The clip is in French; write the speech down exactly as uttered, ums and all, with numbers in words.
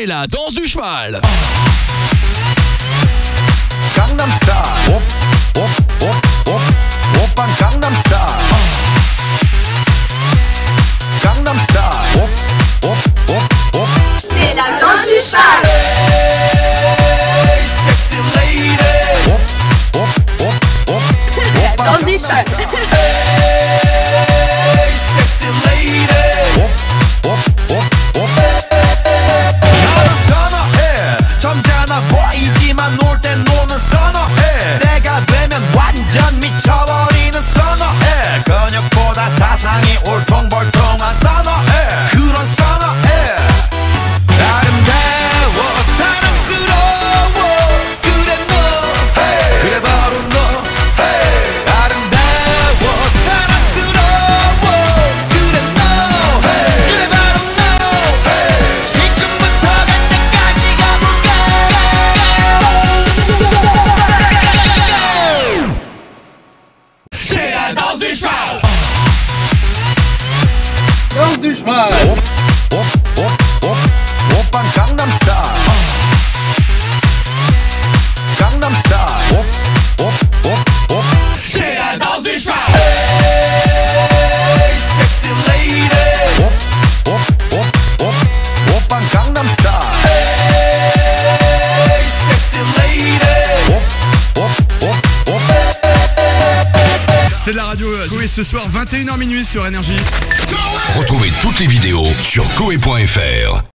C'est la danse du cheval. Gangnam Style. Op, op, op, op, oppan Gangnam Style. Gangnam Style. Op, op, op, op. C'est la danse du cheval. Hey, sexy lady. Op, op, op, op, La danse du cheval. Hey, sexy lady. Op, op, op, op. 나는 선어해. 점잖아 보이지만 놀 땐 노는 선어해. 내가 되면 완전 미쳐버리는 선어해. 근육보다 사상이 울퉁불퉁한 선어해. 그런 선어해. 아름다워 사랑스러워 그래 너 hey. 그래 바로 너 hey. 아름다워 사랑스러워 그래 너 hey. 그래 바로 너 hey. 지금부터 갈 때까지 가볼까. C'est la danse du cheval. Danse du cheval. Op, op, op, op, oppan Gangnam Style. Gangnam Style. Op, op, op, op. C'est la danse du cheval. Hey, sexy lady. Op, op, op, op, oppan Gangnam Style. Hey, sexy lady. Op, op, op, op. C'est de la radio Coé ce soir, vingt et une heures minuit sur Énergie. Retrouvez toutes les vidéos sur coé point F R.